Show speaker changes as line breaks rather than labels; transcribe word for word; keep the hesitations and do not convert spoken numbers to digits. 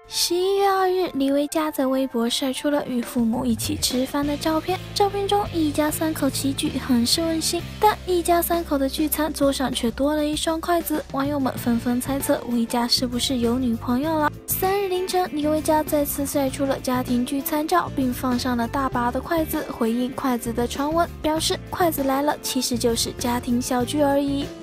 十一月二日，李维嘉在微博晒出了与父母一起吃饭的照片。照片中，一家三口齐聚，很是温馨。但一家三口的聚餐桌上却多了一双筷子，网友们纷纷猜测维嘉是不是有女朋友了。三日凌晨，李维嘉再次晒出了家庭聚餐照，并放上了大把的筷子，回应筷子的传闻，表示筷子来了，其实就是家庭小聚而已。